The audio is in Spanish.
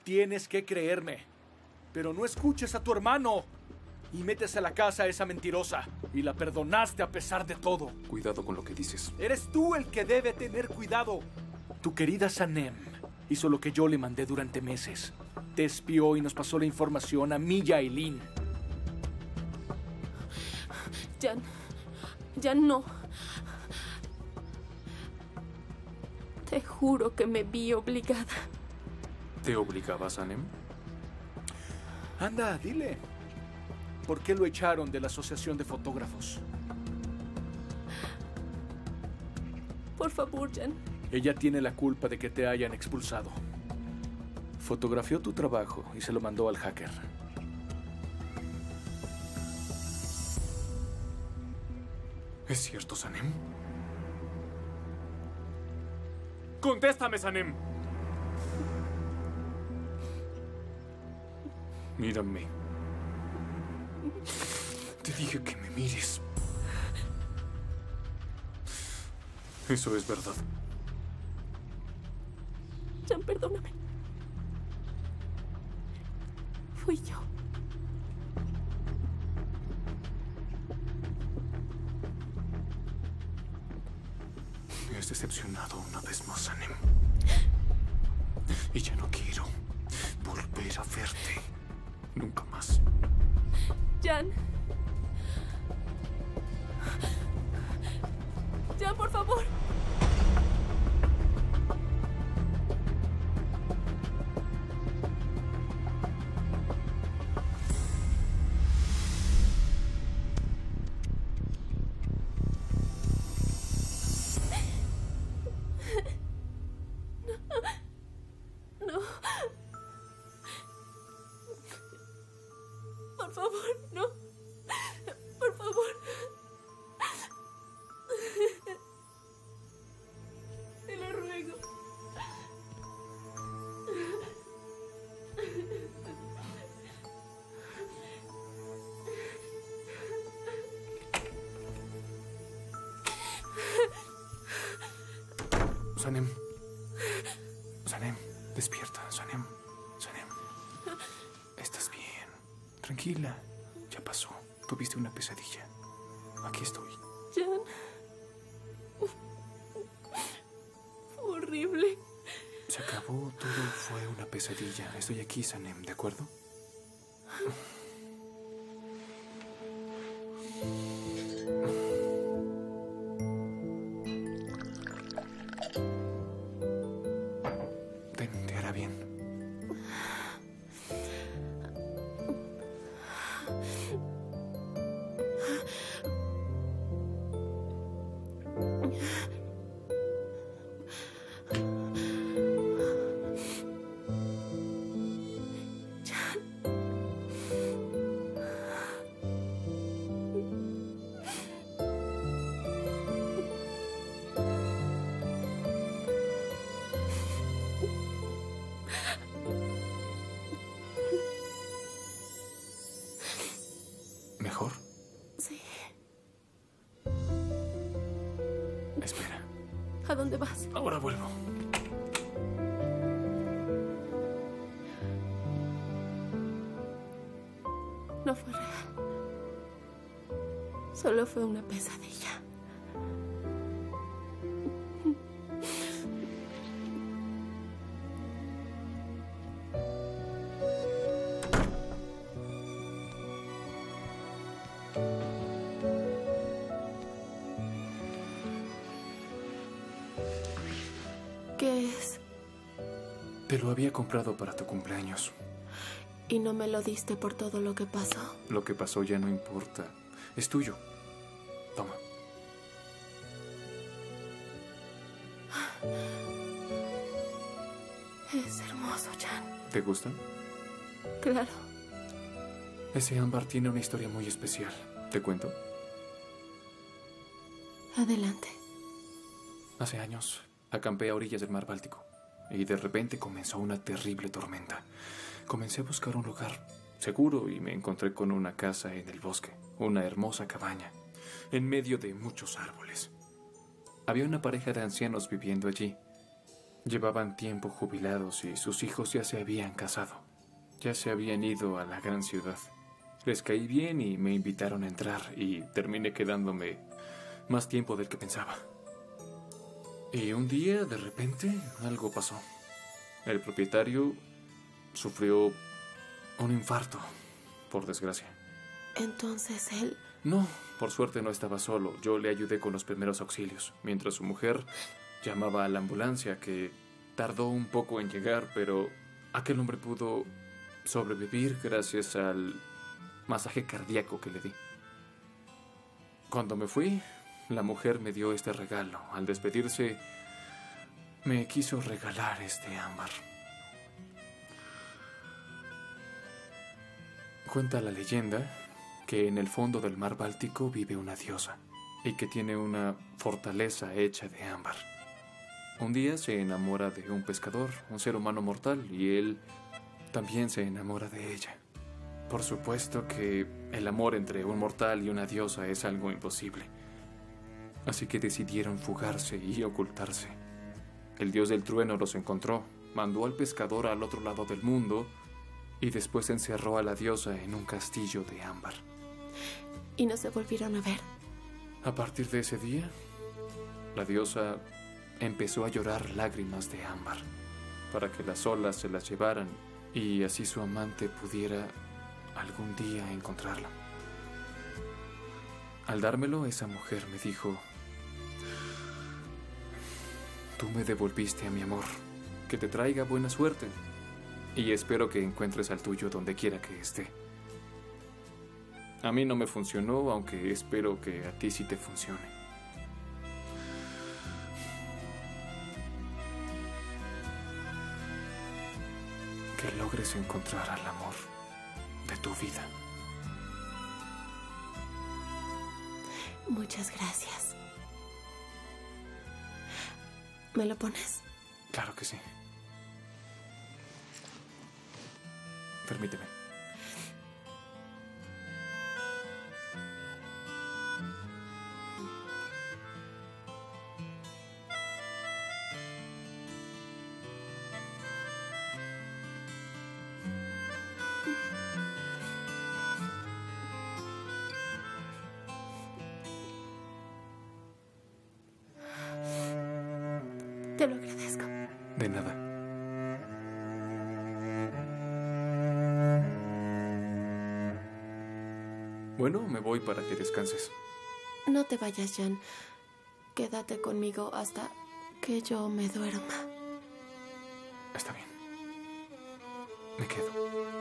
Tienes que creerme. Pero no escuches a tu hermano. Y metes a la casa a esa mentirosa. Y la perdonaste a pesar de todo. Cuidado con lo que dices. Eres tú el que debe tener cuidado. Tu querida Sanem hizo lo que yo le mandé durante meses. Te espió y nos pasó la información a mí y a Eileen. Jan, no. Te juro que me vi obligada. ¿Te obligaba, Sanem? Anda, dile. ¿Por qué lo echaron de la asociación de fotógrafos? Por favor, Jan. Ella tiene la culpa de que te hayan expulsado. Fotografió tu trabajo y se lo mandó al hacker. ¿Es cierto, Sanem? ¡Contéstame, Sanem! Mírame. Te dije que me mires. Eso es verdad. Jan, perdóname. Fui yo. Me has decepcionado una vez más, Sanem. Y ya no quiero volver a verte. Nunca más. Jan. Jan, por favor. No. Por favor, no. Por favor. Te lo ruego. Sanem. Sanem, despierta, Sanem. Sanem. Estás bien. Tranquila. Ya pasó. Tuviste una pesadilla. Aquí estoy. Jan. Fue horrible. Se acabó. Todo fue una pesadilla. Estoy aquí, Sanem, ¿de acuerdo? Te hará bien. ¿Mejor? Sí. Espera. ¿A dónde vas? Ahora vuelvo. No fue real. Solo fue una pesadilla. ¿Qué es? Te lo había comprado para tu cumpleaños. ¿Y no me lo diste por todo lo que pasó? Lo que pasó ya no importa. Es tuyo. Toma. Es hermoso, Jan. ¿Te gusta? Claro. Ese ámbar tiene una historia muy especial. ¿Te cuento? Adelante. Hace años acampé a orillas del mar Báltico y de repente comenzó una terrible tormenta. Comencé a buscar un lugar seguro y me encontré con una casa en el bosque, una hermosa cabaña, en medio de muchos árboles. Había una pareja de ancianos viviendo allí. Llevaban tiempo jubilados y sus hijos ya se habían casado. Ya se habían ido a la gran ciudad. Les caí bien y me invitaron a entrar y terminé quedándome más tiempo del que pensaba. Y un día, de repente, algo pasó. El propietario sufrió un infarto, por desgracia. Entonces él... No, por suerte no estaba solo. Yo le ayudé con los primeros auxilios, mientras su mujer llamaba a la ambulancia, que tardó un poco en llegar, pero aquel hombre pudo sobrevivir gracias al masaje cardíaco que le di. Cuando me fui, la mujer me dio este regalo. Al despedirse, me quiso regalar este ámbar. Cuenta la leyenda que en el fondo del mar Báltico vive una diosa y que tiene una fortaleza hecha de ámbar. Un día se enamora de un pescador, un ser humano mortal, y él también se enamora de ella. Por supuesto que el amor entre un mortal y una diosa es algo imposible. Así que decidieron fugarse y ocultarse. El dios del trueno los encontró, mandó al pescador al otro lado del mundo y después encerró a la diosa en un castillo de ámbar. ¿Y no se volvieron a ver? A partir de ese día, la diosa empezó a llorar lágrimas de ámbar para que las olas se las llevaran y así su amante pudiera algún día encontrarla. Al dármelo, esa mujer me dijo: tú me devolviste a mi amor, que te traiga buena suerte y espero que encuentres al tuyo donde quiera que esté. A mí no me funcionó, aunque espero que a ti sí te funcione. Que logres encontrar al amor de tu vida. Muchas gracias. ¿Me lo pones? Claro que sí. Permíteme. Te lo agradezco. De nada. Bueno, me voy para que descanses. No te vayas, Jan. Quédate conmigo hasta que yo me duerma. Está bien. Me quedo.